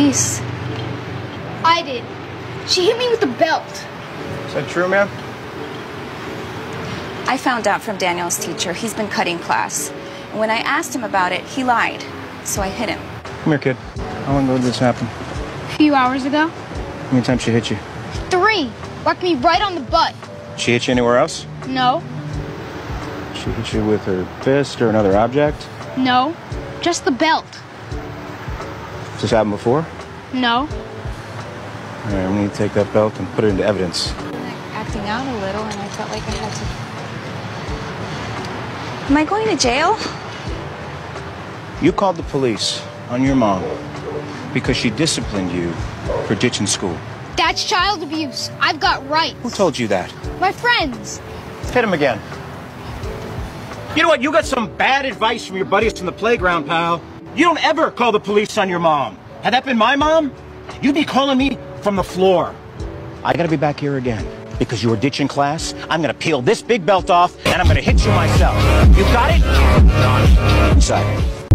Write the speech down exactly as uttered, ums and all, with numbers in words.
police. I did. She hit me with the belt. Is that true, ma'am? I found out from Daniel's teacher. He's been cutting class. And when I asked him about it, he lied. So I hit him. Come here, kid. How long ago did this happen? A few hours ago. How many times she hit you? Three. Whacked me right on the butt. She hit you anywhere else? No. She hit you with her fist or another object? No. Just the belt. Has this happened before? No. All right, I'm going to take that belt and put it into evidence. Acting out a little, and I felt like I had to... Am I going to jail? You called the police on your mom because she disciplined you for ditching school. That's child abuse. I've got rights. Who told you that? My friends. Hit him again. You know what? You got some bad advice from your buddies from the playground, pal. You don't ever call the police on your mom. Had that been my mom, you'd be calling me from the floor. I gotta be back here again because you were ditching class. I'm gonna peel this big belt off and I'm gonna hit you myself. You got it? Inside.